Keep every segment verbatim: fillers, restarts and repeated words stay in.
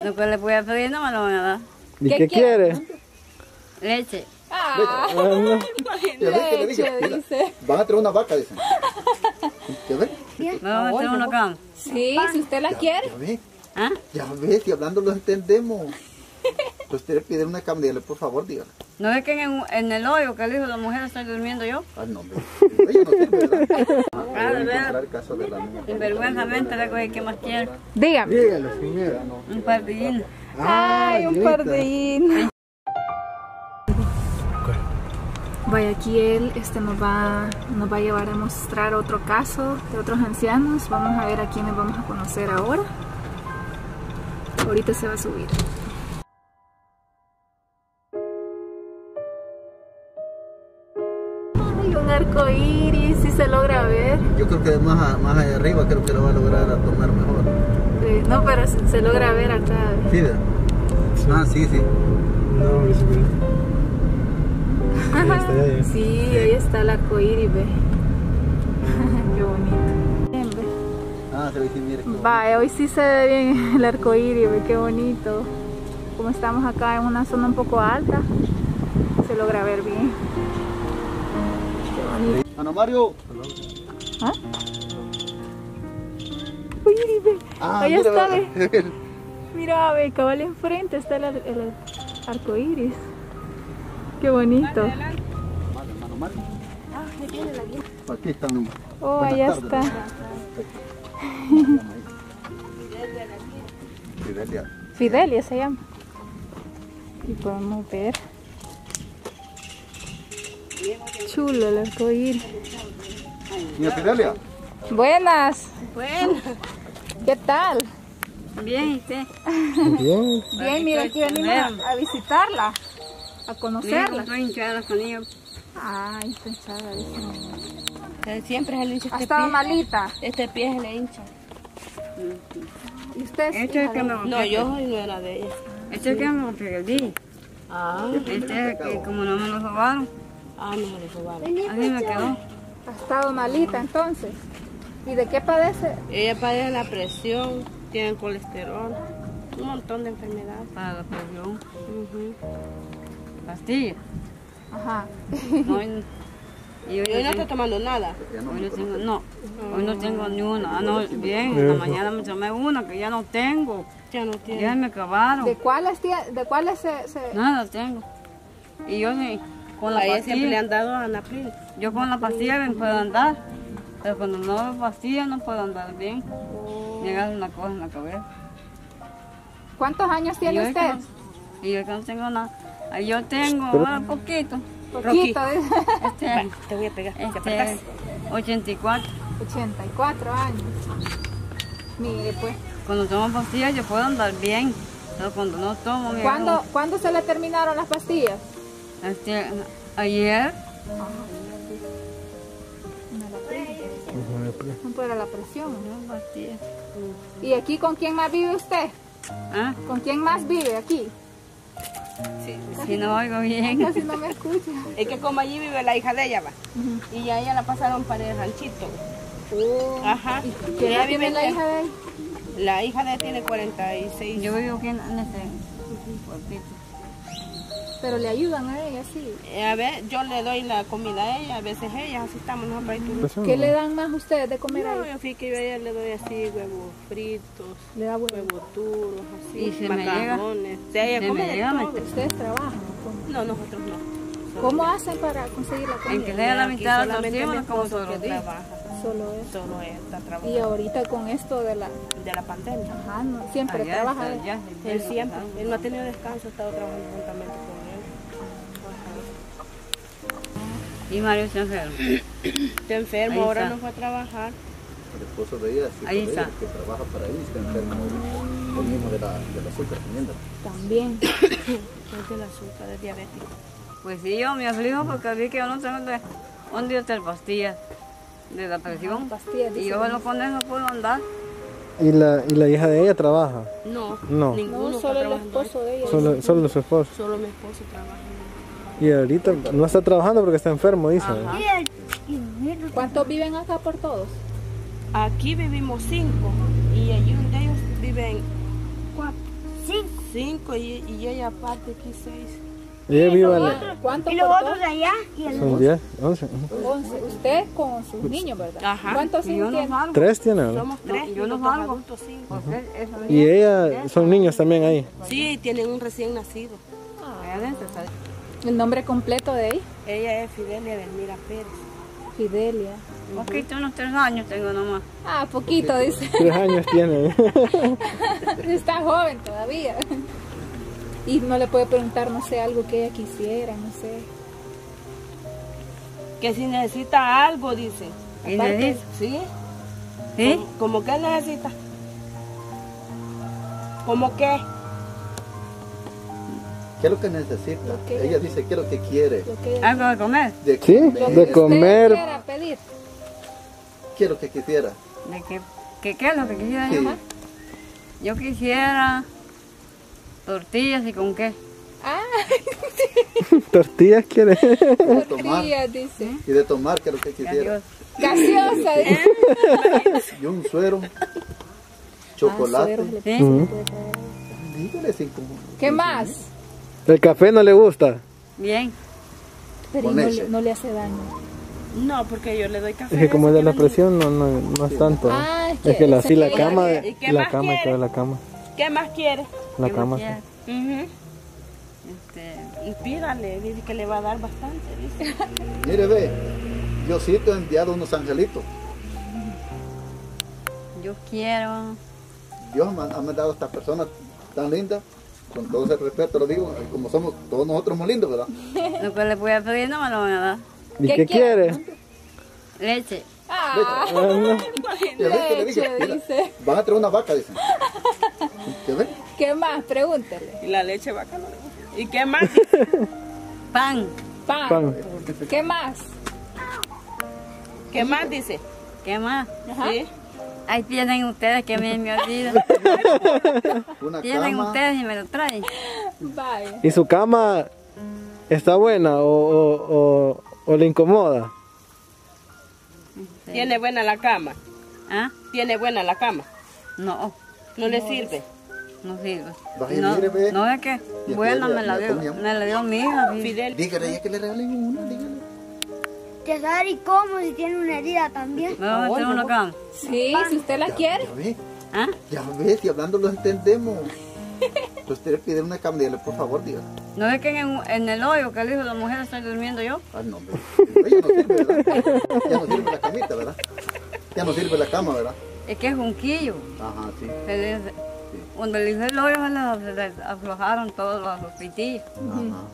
Lo que le voy a pedir no me lo van a dar. ¿Y qué, qué quiere? Leche. Ah, no. Leche, dice. Van a traer una vaca, dicen. ¿Ya ves? Vamos a hacer una cama. Sí, si usted la Ya, quiere. ya ves, ¿Ah? ya ves, y hablando lo entendemos. Usted le pide una cama, dígale, por favor, dígale. ¿No es que en, en el hoyo que el hijo de la mujer estoy durmiendo yo? Ah, no, hombre. Ella no tiene, ¿verdad? Ah, de verdad. El caso de la niña. Sinvergüenzamente le coge que más quiero. Dígame. Dígale, señora. Un pardillín. Ay, un pardín. Vaya, aquí él este, nos, va, nos va a llevar a mostrar otro caso de otros ancianos. Vamos a ver a quiénes vamos a conocer ahora. Ahorita se va a subir. Ay, un arco iris, si se logra ver. Yo creo que más, a- más allá arriba creo que lo va a lograr a tomar mejor. Sí, no, pero se, se logra ver acá. ¿Sí, verdad? Sí. Ah, sí, sí. No, hombre, sí, mira. Ahí está, ahí está. Sí, ahí está el arco iris, ve. Qué bonito. Bien, ve. Ah, se ve que mire. qué bonito. Vaya, hoy sí se ve bien el arco iris, ve, qué bonito. Como estamos acá en una zona un poco alta, se logra ver bien. Qué bonito. Ana Mario. ¿Ah? Uy, ve. Ah, Ahí mira, está, ve. ve. Mira, ve, cabal enfrente está el, el arco iris. Qué bonito. Ana Mario. Aquí están. Oh, Buenas allá tardes. está. Fidelia. Fidelia se llama. Y podemos ver. Chulo el arco iris. Mira, Fidelia. Buenas. Bueno, ¿Qué tal? bien, ¿y usted? Bien. Bien, mira, aquí venimos a, a visitarla, a Mira, conocerla. estoy hinchada con ellos. Ay, está hinchada, dice. Siempre se le hincha Ha este estado pie. malita. Este pie se le hincha. ¿Y usted es Este es hija que de- me No, yo soy nuera de ella. Este es que me perdí. Ah, Este es que como no me lo robaron, ah, no me lo robaron. así me quedó. Ha estado malita entonces. ¿Y de qué padece? Ella padece la presión, tiene colesterol, un montón de enfermedades. Para la presión, Ujú. pastillas. Ajá. No, y y hoy Y hoy no no está tengo, tomando nada. hoy no tengo, no, hoy no tengo ni una. Ah, no, bien, en la mañana me tomé una que ya no tengo. Ya no tiene. Ya me acabaron. ¿De cuáles, tía- de cuáles se, se- Nada tengo. Y yo sí, con la A ella siempre le pastilla, han dado Anapril. yo con la pastilla bien puedo andar. Pero cuando no me pastilla no puedo andar bien. Me agarra una cosa en la cabeza. ¿Cuántos años Y tiene yo, usted? que no, y yo que no tengo nada. Ahí yo tengo ahora poquito. Poquito, dice. Este, Bueno, te voy a pegar. ¿Te apretás? este, ochenta y cuatro. ochenta y cuatro años. Mire, pues. Cuando tomo pastillas yo puedo andar bien. Pero cuando no tomo, me ¿Cuándo, agarro- ¿Cuándo se le terminaron las pastillas? este, ayer, No para la presión. no pastillas. ¿Y aquí con quién más vive usted? ¿Ah? ¿Con quién más vive aquí? Sí. Si no oigo bien. Casi no me escucha. Es que como allí vive la hija de ella, va. Y a ella la pasaron para el ranchito. Ajá. ¿Y Y qué ella edad vive tiene en la hija de él? La hija de ella tiene cuarenta y seis. Yo vivo aquí en, en este pueblito. Pero le ayudan a ella, sí. Eh, A ver, yo le doy la comida a ella, a veces ella, así estamos nosotros ahí todos. ¿Qué le dan más a ustedes de comer No, ahí? yo fui que yo a ella le doy así huevos fritos, Le da huevo. huevos duros, así, Y se me llega- macarrones. Sí, ella se come me de llega a todo. meter. ¿Ustedes trabajan? ¿Cómo? No, nosotros no. ¿Cómo hacen para conseguir la En comida? que le da la Aquí mitad de la solamente mi tortilla, como esposo todos los que días. trabaja. Solo eso. Solo él está Y trabajando ahorita con esto de la... de la pandemia. Ajá, no, siempre Allá trabaja está, él. ya, Él siempre, él no ha tenido descanso, ha estado trabajando juntamente con él. Y Mario se enferma. Está enfermo, Ahí ahora está. no fue a trabajar. El esposo de ella, sí, Ahí de está. ella, que trabaja para ahí, está enfermo ahorita. Lo mismo de la, de la azúcar también. ¿verdad? También. Es del azúcar, es diabético. Pues sí, yo me aflijo porque vi que yo no tengo de dónde hacer pastillas de la presión. pastillas, y dice yo que solo con eso puedo andar. ¿Y la, ¿Y la hija de ella trabaja? No, No. ninguno No, está solo el trabajando. esposo de ella. Solo, solo su esposo. Solo mi esposo trabaja. Y ahorita no está trabajando porque está enfermo, dice. Ajá. ¿Cuántos viven acá por todos? Aquí vivimos cinco y allí donde ellos viven cuatro. cinco y, y ella aparte aquí seis. Ella vive en la... ¿Cuántos Y los por otros dos? de allá y el Son diez, once. ujú. once. Usted con sus niños, ¿verdad? Ajá. ¿Cuántos Y yo hijos no tiene? salgo. Tres tiene, ¿verdad? Somos tres. No, yo no y los salgo. adultos cinco. Porque eso Y ella, son niños también ahí. Sí, tienen un recién nacido. allá adentro está. ¿El nombre completo de ella? Ella es Fidelia Delmira Pérez. Fidelia. Poquito, unos tres años tengo nomás. Ah, poquito, dice. Tres años tiene. Está joven todavía. Y no le puede preguntar, no sé, algo que ella quisiera, no sé. Que si necesita algo, dice. ¿Y Aparte, necesita? ¿sí? ¿Sí? ¿Cómo, cómo que necesita? ¿Cómo qué? ¿Qué es lo que necesita? Lo que- Ella dice qué es lo que quiere. Lo que ella ¿Algo de comer? De Sí, comer. de comer. usted quiera pedir. ¿Qué es lo que quisiera? ¿De qué, qué, qué es lo que quisiera Sí. yo? Yo quisiera tortillas y con qué. Ah, Tortillas quiere. De tomar. tortillas, dice. Y de tomar, ¿qué es lo que quisiera? Adiós. Gaseosa, dice. Y un suero. Ah, Chocolate. sueros le- ¿Sí? Ujú. Dígale cinco. ¿Qué más? El café no le gusta. Bien. Pero Con no leche. le, no le hace daño. No, porque yo le doy café. Es que como es ese de la que venden. presión, no, no, no es tanto. Ah, es Es que que la, ese sí, la que- cama, ¿Y qué la más cama y quiere? toda la cama. ¿Qué más quiere? La ¿Qué cama, más sí. quiere? Ujú. Este, Y pídale, dice que le va a dar bastante, dice. Mire, ve. Diosito ha enviado unos angelitos. yo quiero. Dios ha ha mandado a estas personas tan lindas. Con todo ese respeto lo digo, como somos todos nosotros muy lindos, ¿verdad? Lo que le voy a pedir no me lo van a dar. ¿Y ¿Qué qué quiere? Leche. Ah, Ya ves que le dije, leche, mira, dice. van a traer una vaca, dicen. ¿Ya ves? ¿Qué más? Pregúntele. Y la leche vaca no le gusta. ¿Y qué más? Pan. Pan. Pan. ¿Qué más? ¿Qué más dice? ¿Qué más? Ajá. ¿Sí? Ahí tienen ustedes que a mí me olvidan. Una Tienen cama. ustedes y me lo traen. Vaya. ¿Y su cama está buena o, o, o, o le incomoda? ¿Tiene buena la cama? ¿Ah? ¿Tiene buena la cama? No, ¿No le sirve? no sirve. Vaya, No, mire, ve. no es que Y buena aquella, me la la dio, comíamos. me la dio mi hija. sí. Fidel. Dígale ya que le regalen una, dígale. Ya saber y cómo si tiene una herida también. Me va a meter una cama. Sí, si usted la quiere. Ya ve, ¿Ah? ya ve, si hablando lo entendemos. Entonces usted pide una cama, dígale, por favor, dígale. No es que en, en el hoyo que le dijo la mujer estoy durmiendo yo. Ah, no, hombre. Ya no sirve, ¿verdad? Ya no sirve la camita, ¿verdad? Ya no sirve la cama, ¿verdad? Es que es un quillo. Ajá, sí. Se le- Cuando le hice el hoyo se le, se le aflojaron todos los, los pitillos. Ajá.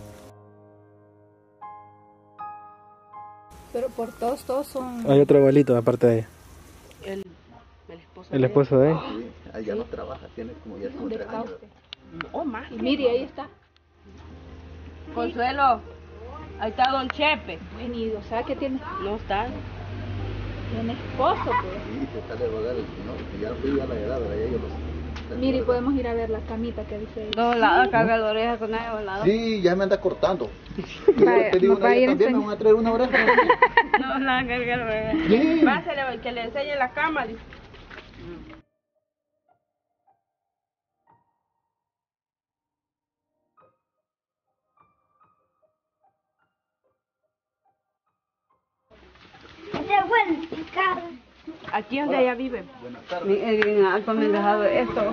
Pero por todos, todos son... Hay otro abuelito aparte de ella. El, el esposo. El de esposo de ella. Sí, ahí ya no trabaja, tiene como ya como ¿Dónde tres está años. usted? él. Oh, más. Y mire, ahí está. Consuelo. Ahí está don Chepe. Bueno, y o sea que tiene, No está. tiene esposo, pues. Sí, se está de rogar el señor, que ya fui a la edad, ¿verdad? Ya ellos los- Mire, y podemos ir a ver la camita que dice ahí. Dos lados, carga la oreja con ellos, dos lados. Sí, ya me anda cortando. Vaya, Te digo, nos va a ella ir también me enseñando. van a traer una oreja. No, la carga la oreja. Sí. Pásale que le enseñe la cama. Dice. Ese es bueno, picado. Aquí donde ella vive. Buenas tardes. Mi- el bien alto me ha dejado esto.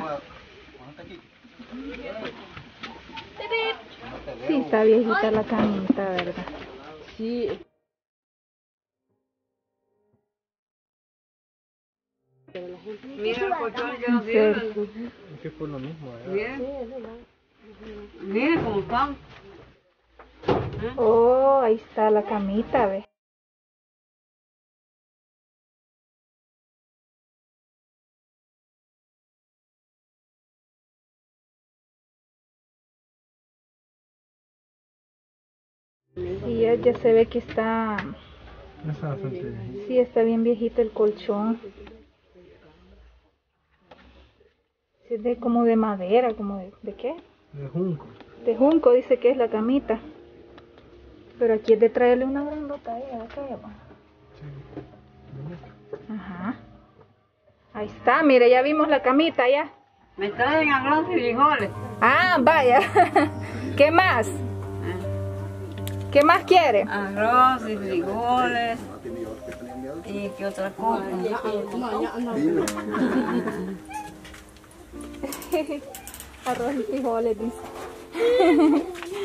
Sí, está viejita la camita, ¿verdad? Sí. Mira el colchón que no sirve. Es que fue lo mismo, Miren. Miren cómo están. Oh, ahí está la camita, ve. Sí, ya, ya se ve que está, Está bastante bien. sí, está bien viejito el colchón. Sí, es de, como de madera, como de, ¿de qué? De junco. De junco dice que es la camita. Pero aquí es de traerle una grandota ahí, ¿a qué va? Ajá. Ahí está, mire, ya vimos la camita ya. Me traen arroz y frijoles. Ah, vaya. ¿Qué más? ¿Qué más quiere? Arroz y frijoles. ¿Y qué otra cosa? Arroz y frijoles, dice.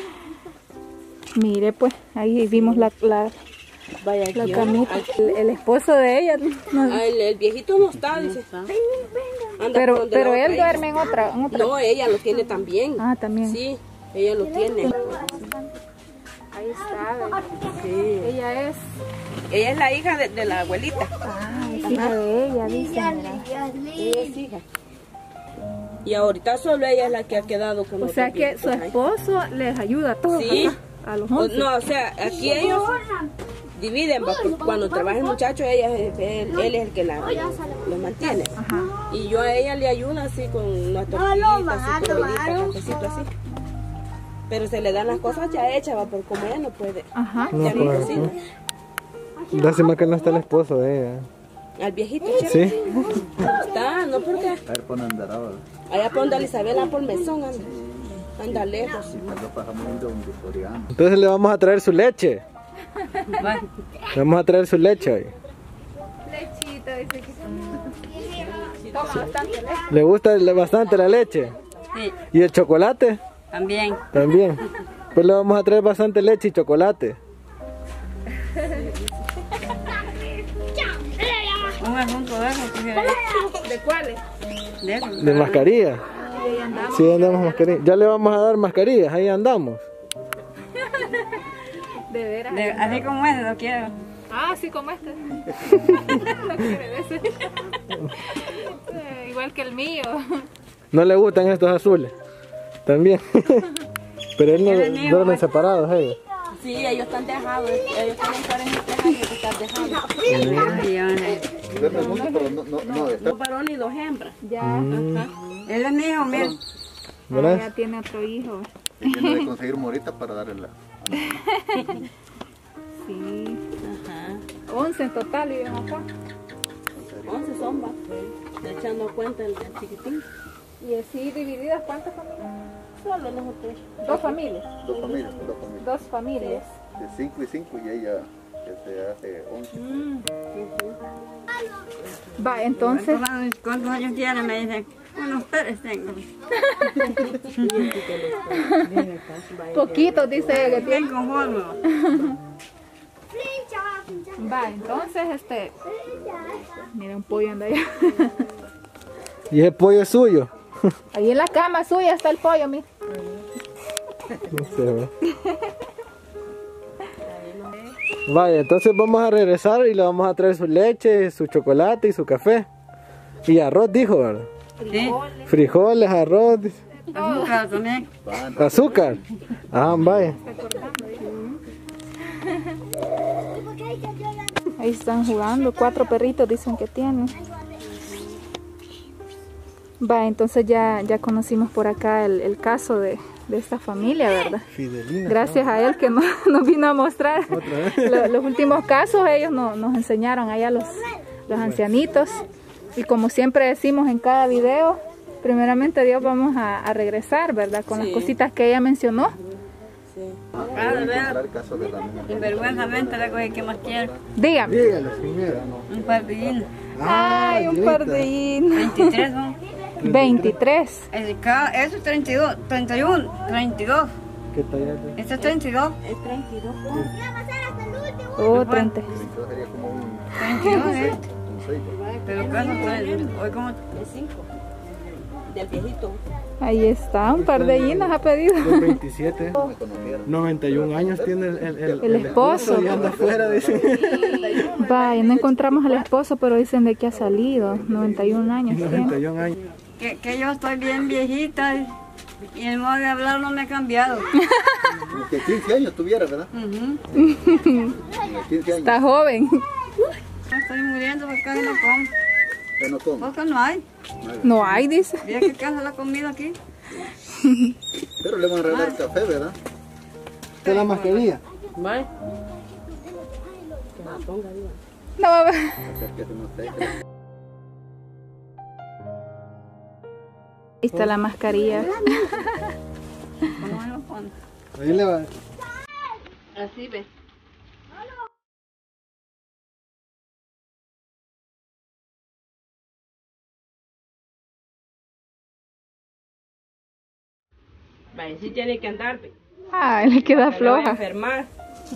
Mire, pues, ahí vimos la, la, Vaya la aquí, camita. aquí. El, el esposo de ella. no- Ah, el, el viejito no está, dice. Anda pero por donde pero la él otra duerme en otra, en otra. No, ella lo tiene también. Ah, también. Sí, ella lo tiene. Ahí está. ¿ve? Sí. Ella es. Ella es la hija de, de la abuelita. Ah, es hija de ella, dice. mira. Ella es hija. Y ahorita solo ella es la que ha quedado con O los sea dos que su viejitos ahí. esposo les ayuda a todos. Sí. acá, a los O- once. No, o sea, aquí ellos dividen, va, porque cuando trabaja el muchacho, ella, es- él, él es el que la, lo mantiene. Ajá. Y yo a ella le ayudo así con unas tortillitas, así, comiditas, cafecito así. Pero se le dan las cosas ya hechas, va, porque como ella no puede, Ajá. No ya no puede, cocina. Lástima que no está el esposo de ella. Al viejito, Sí. chévere. Está, no porque A ver, pon andará, ¿verdad? allá por donde Isabela, por Mesón, anda, anda lejos. Y cuando pasamos un don victoriano. Entonces le vamos a traer su leche. Bueno, Le vamos a traer su leche hoy. Lechita, dice que toma bastante leche. ¿Le gusta le- bastante la leche? sí, ¿Y el chocolate? también. También. Pues le vamos a traer bastante leche y chocolate. Un asunto de eso, quisiera yo. ¿De cuáles? De eso. De mascarilla. Ahí andamos. Sí, andamos mascarilla. Ya le vamos a dar mascarillas, ahí andamos. De veras. De- así como ese lo quiero. Ah, así como este. No quiere decir. Eh, igual que el mío. No le gustan estos azules. También. Pero él no Es el mío, duermen pues. separados ellos. Sí, ellos están dejados, ellos tienen cuarenta y tres años que están dejados. Ay, yo no sé. Duerme juntos, pero no, no, no, está. Dos varones y dos hembras. Ya. Ajá. Él es mi hijo, mira. Ah, ¿Verdad? ya tiene otro hijo. Y tiene de conseguir morita para darle la. Sí. Ajá. once en total viven acá. once son, va. Echando cuenta el, el chiquitín. Y así divididas, ¿cuántas familias? Solo nosotros. Dos familias. Dos familias, dos familias. Dos familias. De cinco y cinco y ella que se hace once. Va, entonces. ¿Cuántos años, cuántos años tiene? Me dicen, unos tres tengo. Poquitos, dice ella que tiene. Bien conforme. Va, entonces, este. Mira, un pollo anda allá. Y ese pollo es suyo. Ahí en la cama suya está el pollo, mira. No sé, ¿verdad? Vaya, entonces vamos a regresar y le vamos a traer su leche, su chocolate y su café. Y arroz, dijo, ¿verdad? Sí, Frijoles, arroz, azúcar también. azúcar. Ah, vaya. Ahí están jugando, cuatro perritos dicen que tienen. Va, entonces ya, ya conocimos por acá el, el caso de, de esta familia, ¿verdad? Fidelina. Gracias a él que nos, nos vino a mostrar lo- los últimos casos, ellos no- nos enseñaron allá los, los ancianitos. Y como siempre decimos en cada video, primeramente Dios vamos a, a regresar, ¿verdad? Con las Sí. cositas que ella mencionó. Sí. Ah, de veras. Encontrar caso de la misma. Sinvergüenzamente le cogí que más quiero. Dígame. Dígale primero. Un par de hilos. Ay, un pardín. veintitrés son. veintitrés. El ca- Eso es treinta y dos, treinta y uno, treinta y dos. ¿Qué talla? Este es treinta y dos. Es treinta y dos. Oh, treinta. Entonces sería como un treinta y dos, ¿eh? un seis. Pero caso, hoy como Es cinco. Del viejito. Ahí está, un par de hilos ha pedido. Los veintisiete. Me conocieron. noventa y un años tiene el, el, el, El esposo. y anda afuera, dice. Vaya, no encontramos al esposo, pero dicen de que ha salido. noventa y un años noventa tiene. y un años. que, que yo estoy bien viejita y, y el modo de hablar no me ha cambiado. Como que quince años tuviera, ¿verdad? Ujú. quince años. Está joven. Me estoy muriendo porque casi no como. Que no come. Porque no hay. No hay, dice. Mira que casa la comida aquí. Pero le van a regalar café, ¿verdad? ¿Esta es la mascarilla? Vale. Que la ponga arriba. No va a ver. Acérquese, no sé. Ahí está la mascarilla. ¿Cómo me lo pones? Ahí le va. Así ves. Vaya, sí tiene que andar. ve. Ay, le queda Que no vaya a floja. enfermar.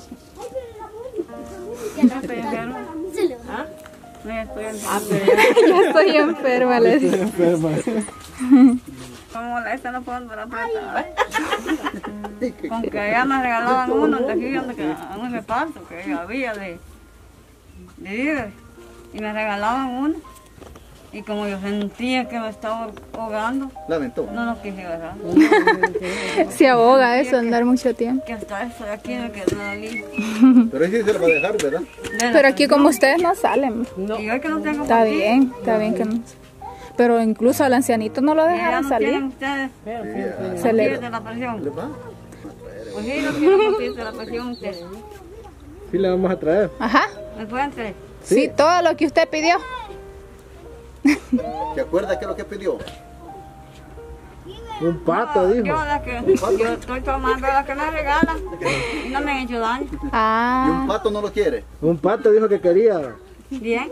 No estoy enferma. ¿Ah? No, ya estoy enferma. Ah, pero ya. Ya estoy enferma, les digo. Enferma. Como la esta no puedo andar apretada. Con que allá me regalaban uno de aquí donde que, en un reparto que había de, de víveres. Y me regalaban uno. Y como yo sentía que me estaba ahogando, Lamentó. no lo quise agarrar. Se ahoga eso, andar mucho tiempo. Que hasta esto de aquí me quedó dolí. Pero ahí sí se lo va a dejar, ¿verdad? Pero aquí como ustedes no salen. Y hoy que no tengo Está pastillas, bien, está bien que no. Pero incluso al ancianito no lo ya dejaron no salir. tienen ustedes Se le... pastillas de la presión. ¿Le va? Pues sí, no tienen pastillas de la presión ustedes. Sí, le vamos a traer. Ajá. ¿Me pueden traer? Sí, todo lo que usted pidió. ¿Se acuerda qué es lo que pidió? Un pato, dijo. Yo, la que, yo estoy tomando la que me regalan y no me han hecho daño. ¿Y un Ah, pato no lo quiere? Un pato dijo que quería. Bien.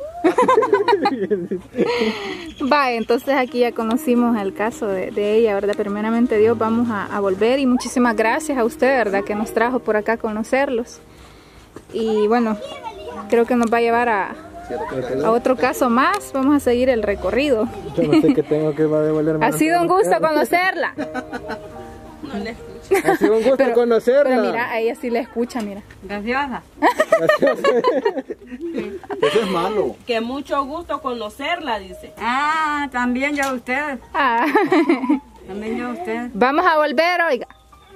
va, entonces aquí ya conocimos el caso de, de ella, ¿verdad? Primeramente Dios, vamos a, a volver y muchísimas gracias a usted, ¿verdad? Que nos trajo por acá a conocerlos. Y bueno, creo que nos va a llevar a, a otro caso más. Vamos a seguir el recorrido. Yo no sé qué tengo que va a devolverme. Ha sido un gusto conocerla. No le escucho. Ha sido un gusto Pero, conocerla. pero mira, a ella sí le escucha, mira. Graciosa. Eso es malo. Que mucho gusto conocerla, dice. Ah, también yo a ustedes. Ah. También yo a ustedes. Vamos a volver, oiga.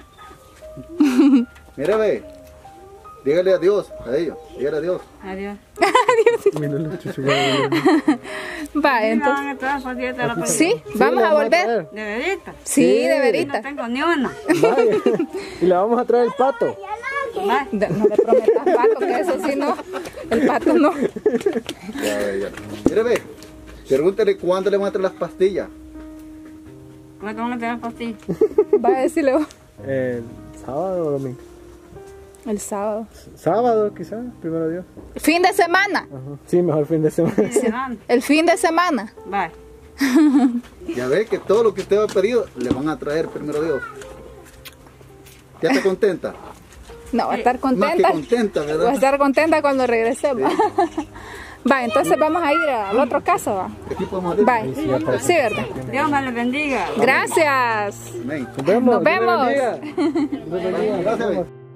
Mira, ve. Dígale adiós a ellos. Dígale adiós. Adiós. Mira los chuchugados. Va, ¿Sí me entonces. van a traer pastillas de la presión? Sí, vamos le a volver. ¿De verita? Sí, Sí. de No verita. tengo ni una. Vaya. Y le vamos a traer el pato. Va. De- No le prometas pato, que eso sí no. El pato no. Ya, ve, ya. Mira, ve. Pregúntale cuándo le van a traer las pastillas. ¿Cuánto van a traer pastillas? Va a decirle vos. El sábado o domingo. El sábado. Sábado, quizás, primero Dios. Fin de semana. Ajá. Sí, mejor fin de semana. Sí, van. El fin de semana. Va. Ya ve que todo lo que usted ha pedido le van a traer primero Dios. ¿Ya está contenta? No, va a estar Más que contenta. contenta, Va a ¿verdad? estar contenta cuando regresemos. Va, entonces vamos a ir al otro caso, va. Aquí podemos ir. Va. Sí, ¿verdad? Dios me les bendiga. Gracias. Amén. Nos vemos. Nos vemos. Dios le bendiga. Dios le bendiga. Gracias, ve.